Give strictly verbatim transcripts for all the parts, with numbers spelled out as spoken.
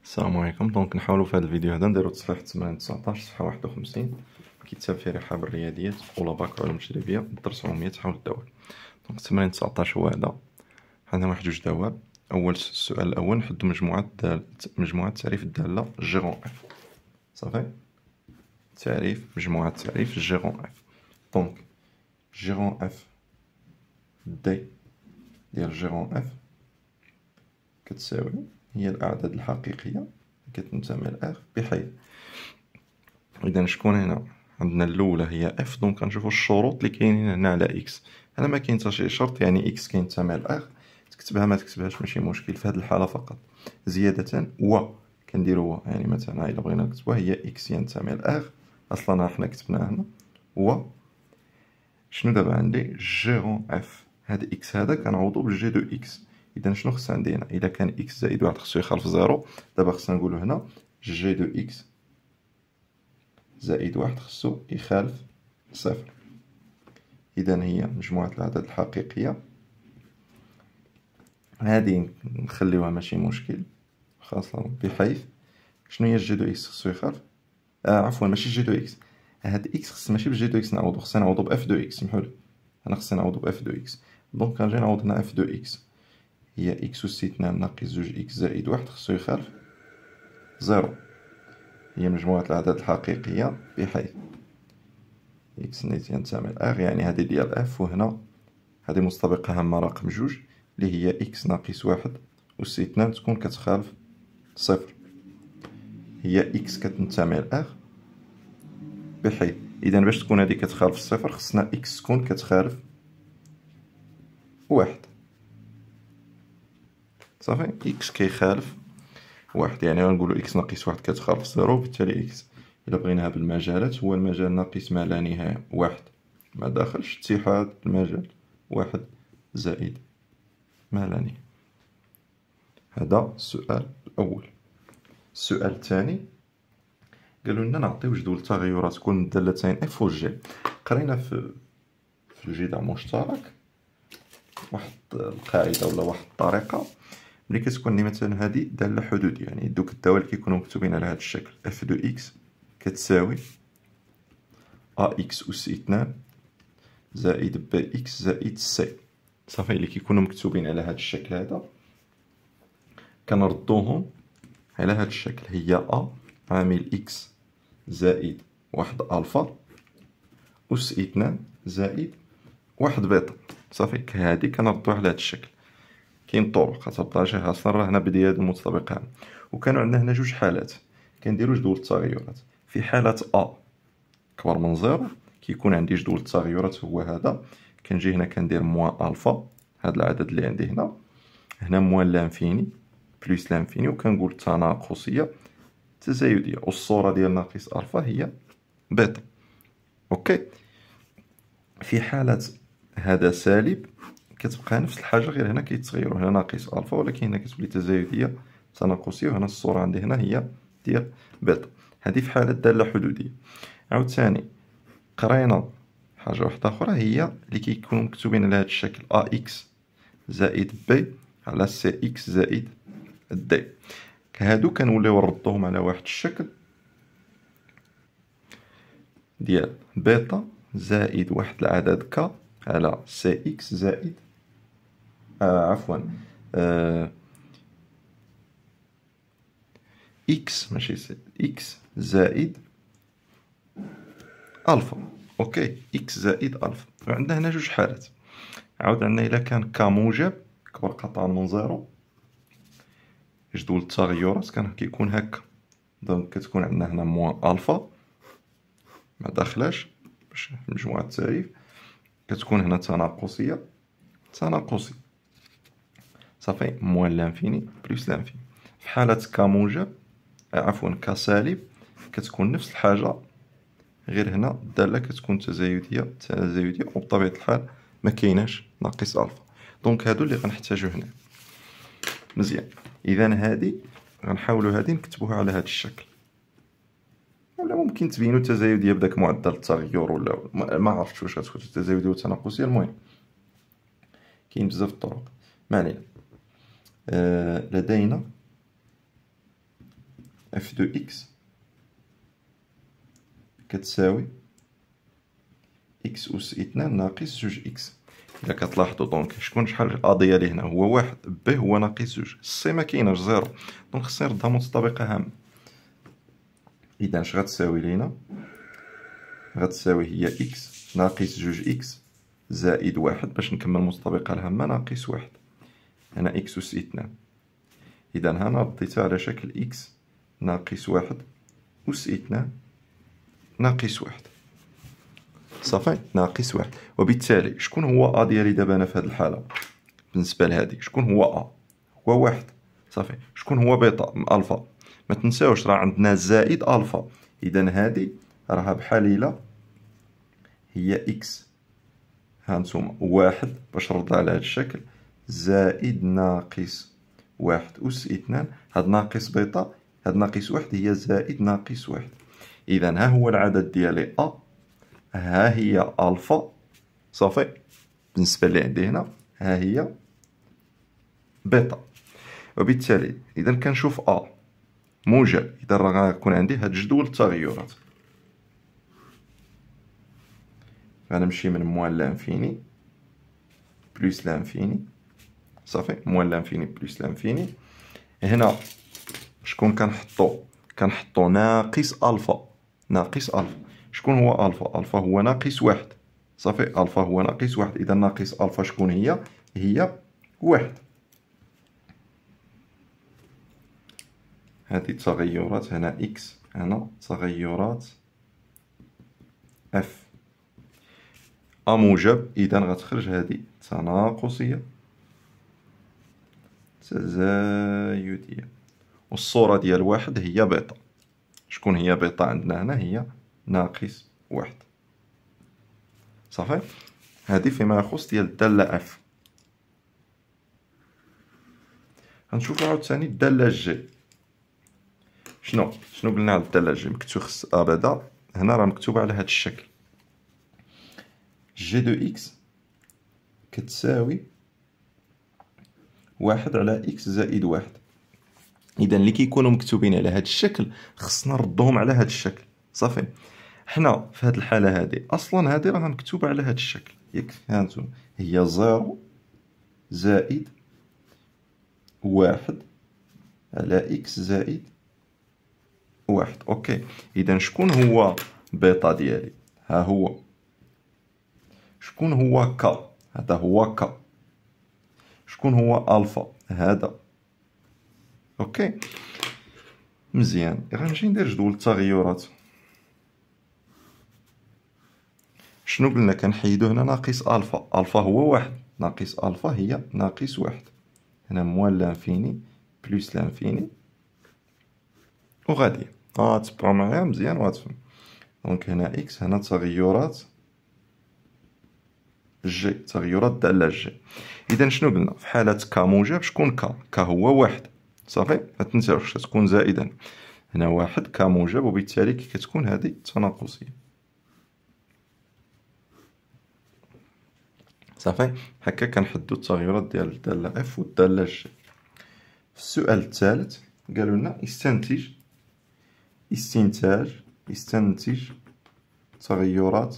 السلام عليكم. دونك نحاولوا في هذا الفيديو هذا نديرو تصحيح تمرين تسعطاش صفحه واحد وخمسين كتاب في رحاب الرياضيات اولى باك علوم تجريبيه الدرس عموميه تحول الدوال. دونك تمرين تسعطاش هو هذا. عندنا واحد جوج دواب. اول السؤال الاول نحدو مجموعه دال... مجموعه تعريف الداله جيرون اف. صافي تعريف مجموعه تعريف جيرون اف. دونك جيرون اف دي ديال جيرون اف كتساوي هي الأعداد الحقيقية كتنتمي ل اف بحيث إذا شكون هنا عندنا الأولى هي اف. دونك غنشوفو الشروط اللي كاينين هنا على اكس. هنا ما كاين حتى شي شرط، يعني اكس كينتمي ل اف تكتبها ما تكتبهاش ماشي مشكل في هذه الحالة فقط. زيادة و كنديرو و، يعني مثلا إلا بغينا نكتبوها هي اكس ينتمي ل اف. أصلا حنا كتبناها هنا و. شنو دابا عندي جيرون اف؟ هاد اكس هذا كنعوضو بالجي دو اكس. اذا شنو خص عندي هنا؟ الا كان اكس زائد واحد خصو يخالف زيرو. دابا خصنا نقولو هنا جي دو اكس زائد واحد خصو يخالف صفر. اذا هي مجموعة الاعداد الحقيقية. هادي نخليوها ماشي مشكل خاصة بحيث شنو هي جي دو اكس خصو يخالف. آه عفوا ماشي جي دو اكس. هاد اكس خص ماشي بجي دو اكس نعوضو، خصنا نعوضو باف دو اكس. سمحولي انا خصني نعوضو باف دو اكس. دونك غنجي نعوض هنا اف دو اكس هي اكس أس اثنان ناقص زوج اكس زائد واحد خصو يخالف زيرو. هي مجموعة الأعداد الحقيقية بحيث اكس نيت ينتمي لآر، يعني هذه ديال اف، وهنا هذه مستبقة هامة رقم جوج اللي هي اكس ناقص واحد أس اثنان تكون كتخالف صفر. هي اكس كتنتمي لآر بحيث إذا باش تكون هذه كتخالف الصفر خصنا اكس تكون كتخالف واحد. صافي اكس كيخالف واحد، يعني غنقولو اكس ناقص واحد كتخالف زيرو، بالتالي اكس إلا بغيناها بالمجالات هو المجال ناقص ما لا نهاية واحد ما داخلش اتحاد المجال واحد زائد ما لا نهاية. هذا السؤال الأول. السؤال الثاني قالوا لنا نعطيو جدول تغيرات كل الدالتين اف و جي. قرينا في في الجدع مشترك واحد القاعدة ولا واحد الطريقة ملي كتكون لي مثلا هادي دالة حدودية، يعني دوك الدوال كيكونوا مكتوبين على هاد الشكل اف دو اكس كتساوي ا اكس أس اثنان زائد بي اكس زائد سي. صافي اللي كيكونوا مكتوبين على هاد الشكل هذا كنردوهم على هاد الشكل. هي ا عامل اكس زائد واحد الفا أس اثنان زائد واحد بيتا. صافي هادي كنردوها على هاد الشكل. كاين طرق كتبقى شي خاصة راه هنا بداية المتطابقة. وكانوا عندنا هنا جوج حالات كنديرو جدول التغيرات. في حالة ا كبر من زيرو كيكون عندي جدول التغيرات هو هذا. كنجي هنا كندير موان الفا، هاد العدد اللي عندي هنا هنا موان لانفيني بلوس لانفيني، وكنقول تناقصية تزايدية، والصورة ديال ناقص الفا هي بيتا. اوكي. في حالة هذا سالب كتبقى نفس الحاجة غير هنا كيتغيروا، هنا ناقص الفا ولكن هنا كتولي تزايدية تناقصية، وهنا الصورة عندي هنا هي ديال بيتا. هذه في حالة دالة حدودية. عاوتاني قرينا حاجة واحدة أخرى هي اللي كيكونوا مكتوبين على هذا الشكل ا اكس زائد بي على سي اكس زائد دي. هادو كنوليو نردوهم على واحد الشكل ديال بيتا زائد واحد العدد ك على سي اكس زائد آه عفوا آه اكس ماشي سي اكس زائد الفا. اوكي اكس زائد الفا. وعندنا هنا جوج حالات. عاود عندنا الا كان ك موجب كبر قطعا من زيرو جدول التغيرات كان كيكون هكا. دونك كتكون عندنا هنا موان الفا ما داخلاش باش مجموعة التعريف، كتكون هنا تناقصية تناقصي. صافي موان لانفيني بلوس لانفيني. في حالة ك موجب عفوا ك سالب كتكون نفس الحاجة غير هنا الدالة كتكون تزايدية تزايدية، وبطبيعة الحال ما كايناش ناقص الفا. دونك هادو اللي غنحتاجو هنا. مزيان. اذا هادي غنحاولو هادي نكتبوها على هاد الشكل، ولا ممكن تبينو التزايدية بداك معدل التغير، ولا ما عرفتش واش غتكون التزايدية والتناقصية. المهم كاين بزاف الطرق ما علينا. آه لدينا اف دو اكس كتساوي اكس أس اثنان ناقص جوج اكس. إلا كتلاحظوا دونك شكون شحال ا ديالي هنا هو واحد، ب هو ناقص جوج، سي مكايناش زيرو، دونك خصني نردها متطابقة هامة. إذا اش غتساوي لينا؟ غتساوي هي اكس ناقص جوج اكس زائد واحد، باش نكمل المتطابقة الهامة ناقص واحد، هنا اكس أس اثنان. إذا هنا رديتها على شكل اكس ناقص واحد أس اثنان ناقص واحد، صافي ناقص واحد. وبالتالي شكون هو ا ديالي دابا أنا في هاد الحالة بالنسبة لهادي؟ شكون هو ا؟ هو واحد، صافي. شكون هو بيتا؟ الفا. ما تنساوش راه عندنا زائد الفا، إذا هادي راها بحاليلة هي اكس، هانتوما واحد باش نردها على هاد الشكل زائد ناقص واحد أس اثنان، هاد ناقص بيتا، هاد ناقص واحد هي زائد ناقص واحد. إذا ها هو العدد ديالي أ، ها هي ألفا، صافي. بالنسبة اللي عندي هنا ها هي بيتا. وبالتالي إذا كنشوف أ موجب، إذا راه غيكون عندي هاد جدول التغيرات. غنمشي من موان لانفيني بلوس لانفيني، صافي، موان لانفيني بلوس لانفيني. هنا شكون كنحطو؟ كنحطو ناقص الفا، ناقص الفا. شكون هو الفا؟ الفا هو ناقص واحد، صافي، الفا هو ناقص واحد. اذا ناقص الفا شكون هي؟ هي واحد. هذه التغيرات هنا اكس، هنا تغيرات اف ا موجب، اذا غتخرج هذه تناقصيه تزايديه. والصورة ديال واحد هي بيتا. شكون هي بيتا عندنا هنا؟ هي ناقص واحد، صافي. هذه فيما يخص ديال الدالة اف. غنشوفو عاوتاني الدالة جي. شنو شنو قلنا على الدالة جي؟ مكتوب خص ابدا هنا راه مكتوبة على هذا الشكل، جي دو اكس كتساوي واحد على اكس زائد واحد. اذا اللي كيكونوا مكتوبين على هذا الشكل خصنا نردهم على هذا الشكل، صافي. حنا في هذه الحالة هذه اصلا هذه راه مكتوبة على هذا الشكل، ياك هانتوما هي زيرو زائد واحد على اكس زائد واحد. اوكي، اذا شكون هو بيتا ديالي؟ ها هو. شكون هو كا؟ هذا هو كا. شكون هو الفا؟ هذا. اوكي مزيان. غنمشي ندير جدول التغيرات. شنو قلنا؟ كنحيدو هنا ناقص الفا، الفا هو واحد، ناقص الفا هي ناقص واحد. هنا موان لانفيني بلوس لانفيني وغادي ها تبقاو معايا مزيان وغتفهم. دونك هنا اكس، هنا تغيرات جي، تغيرات دالة جي. اذا شنو قلنا؟ في حالة كا موجب شكون كا؟ كا هو واحد، صافي. متنساوش تكون زائدا، هنا واحد كا موجب، وبالتالي كي كتكون هذه تناقصية، صافي. هكا كنحدو التغيرات ديال الدالة اف والدالة جي. في السؤال الثالث قالوا لنا استنتج استنتاج استنتج تغيرات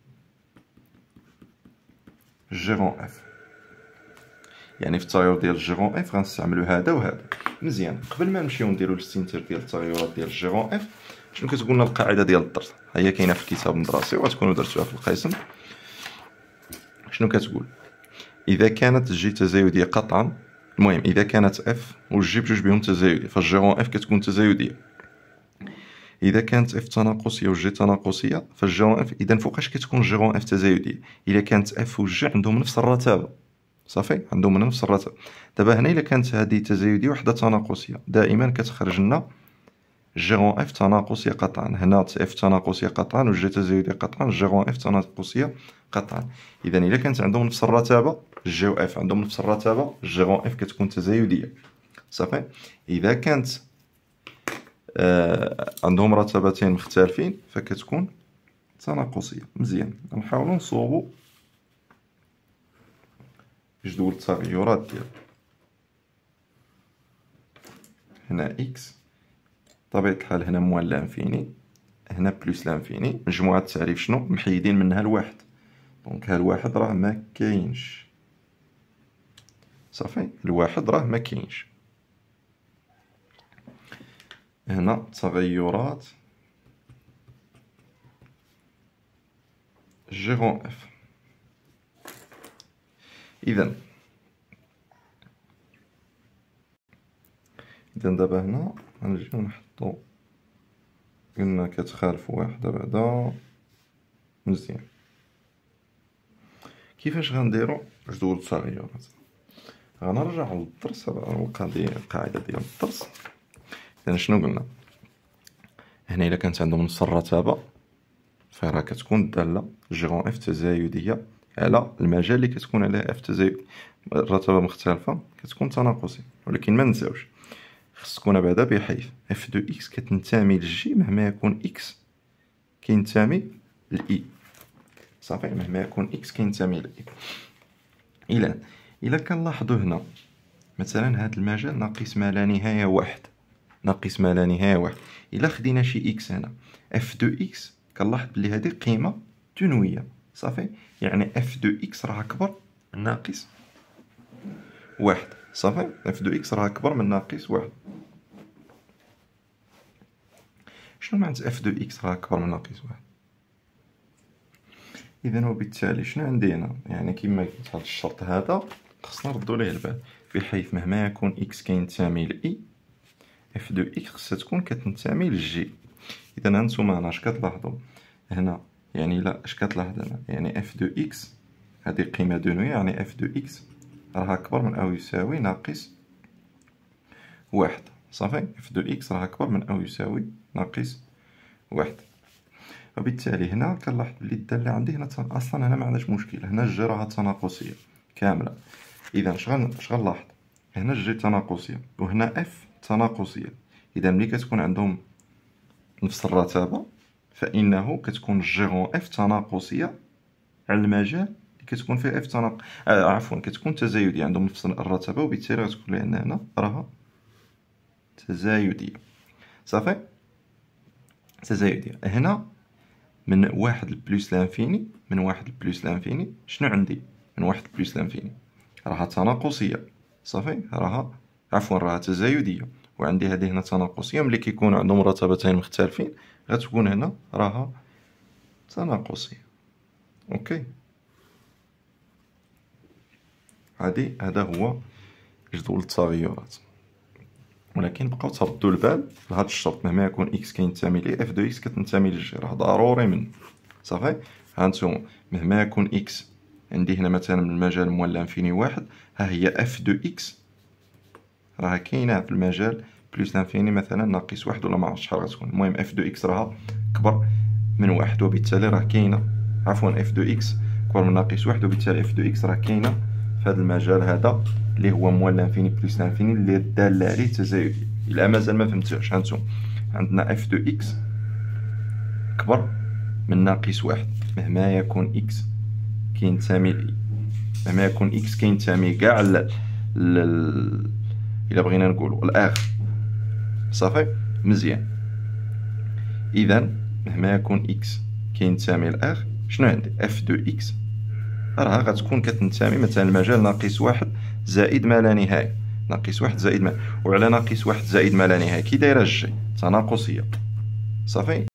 جيرون اف. يعني في التغير ديال الجيرون اف غنستعملو هذا وهذا. مزيان. قبل ما نمشيو نديرو الاستنتاج ديال التغيرات ديال الجيرون اف، شنو كتقولنا القاعده ديال الدرس؟ هي كاينه في الكتاب المدرسي وغتكونوا درتوها في القسم. شنو كتقول؟ اذا كانت الجي تزايديه قطعا، المهم اذا كانت اف والجي بجوج بهم تزايديه، فالجيرون اف كتكون تزايديه. اذا كانت اف تناقصيه والجي تناقصيه فالجيرون اف، اذا فوقاش كتكون الجيرون اف تزايديه؟ اذا كانت اف والجي عندهم نفس الرتابه، صافي، عندهم نفس الرتابه. دابا هنا الا كانت هذه تزايديه وحده تناقصيه، دائما كتخرج لنا جيرون اف تناقصيه قطعا. هنا اف تناقصيه قطعا والجي تزايديه قطعا، جيرون اف تناقصيه قطعا. اذا الا كانت عندهم نفس الرتابه، الجي و اف عندهم نفس الرتابه، جيرون اف كتكون تزايديه، صافي. اذا كانت آه عندهم رتبتين مختلفين فكتكون تناقصيه. مزيان. نحاولوا نصوبوا جدول التغيرات ديال هنا اكس بطبيعة الحال هنا موان لانفيني، هنا بلوس لانفيني، مجموعة التعريف شنو؟ محيدين منها الواحد، دونك ها الواحد راه ما كاينش، صافي الواحد راه ما كاينش. هنا تغيرات جيرون اف. اذا اذا دابا هنا غنجيو نحطو، قلنا كتخالف واحدة بعدا، مزيان. كيفاش غنديرو جدول التغيرات؟ غنرجعو للدرس، القضية القاعدة ديال الدرس. اذا شنو قلنا هنا؟ الا كانت عندهم نفس الرتابة فراه كتكون الدالة جيرون اف تزايدية على المجال اللي كتكون عليه اف تزايد. الرتابة مختلفة كتكون تناقصية، ولكن ما ننساوش خص تكون بعدا بحيث اف دو اكس كتنتمي للجي مهما يكون اكس كينتمي لاي، صافي مهما يكون اكس كينتمي لاي. الى الى كنلاحظوا هنا مثلا هذا المجال ناقص ما لا نهاية واحد، ناقص ما لا نهاية واحد. الى خدينا شي اكس هنا اف دو اكس كنلاحظ بلي هذه قيمة دنوية، صافي يعني اف دو اكس راه اكبر من ناقص واحد، صافي اف دو اكس راه اكبر من ناقص واحد. شنو معنات اف دو اكس راه اكبر من ناقص واحد؟ اذا وبالتالي شنو عندي هنا؟ يعني كما قلت هذا الشرط هذا خصنا نردو ليه البال، بحيث مهما يكون اكس كينتمي لاي اف دو اكس خصها تكون كتنتمي للجي. اذا هانتوما هنا اش كتلاحظوا هنا؟ يعني لا اش كتلاحظ هنا؟ يعني اف دو اكس هذه قيمة دنوية، يعني اف دو اكس راه اكبر من او يساوي ناقص واحد، صافي اف دو اكس راه اكبر من او يساوي ناقص واحد. وبالتالي هنا كنلاحظ بلي الدالة عندي هنا اصلا هنا ما عندناش مشكل، هنا الجي راها تناقصية كاملة. اذا اش اش غنلاحظ هنا؟ الجي تناقصية وهنا اف تناقصية. اذا ملي كتكون عندهم نفس الرتابة فانه كتكون جيرون اف تناقصية على المجال اللي كتكون فيه اف تناق آه عفوا كتكون تزايدية، عندهم نفس الرتابة، وبالتالي غتكون لان هنا راها تزايدية، صافي تزايدية. هنا من واحد لبلوس لانفيني، من واحد لبلوس لانفيني شنو عندي؟ من واحد لبلوس لانفيني راها تناقصية، صافي راها عفوا راها تزايدية، وعندي هذه هنا تناقصية. ملي كيكون عندهم رتبتين مختلفين غتكون هنا راها تناقصية. اوكي، هادي هذا هو جدول التغيرات. ولكن بقاو تردوا البال لهاد الشرط، مهما يكون اكس كينتمي ليه اف دو اكس كتنتمي للجي، راه ضروري منه، صافي. هانتوما مهما يكون اكس عندي هنا مثلا من المجال موال لانفيني واحد، ها هي اف دو اكس راها كاينه في المجال بلوس لانفيني مثلا ناقص واحد، ولا ما عرفتش شحال غتكون. المهم اف دو اكس راها كبر من واحد، وبالتالي راه كاينه عفوا اف دو اكس كبر من ناقص واحد، وبالتالي اف دو اكس راه كاينه في هذا المجال هذا اللي هو موال لانفيني بلوس لانفيني اللي الداله عليه تزايدية. الا مازال ما فهمتوش هانتوما عندنا اف دو اكس كبر من ناقص واحد مهما يكون اكس كينتمي ل مهما يكون اكس كينتمي كاع ل الا بغينا نقولوا الاخر، صافي مزيان. اذا مهما يكون اكس كينتمي لاخر شنو عندي؟ اف دو اكس راها غتكون كتنتمي مثلا المجال ناقص واحد زائد ما لا نهاية، ناقص واحد زائد ما، وعلى ناقص واحد زائد ما لا نهاية كي دايره الجي تناقصية، صافي.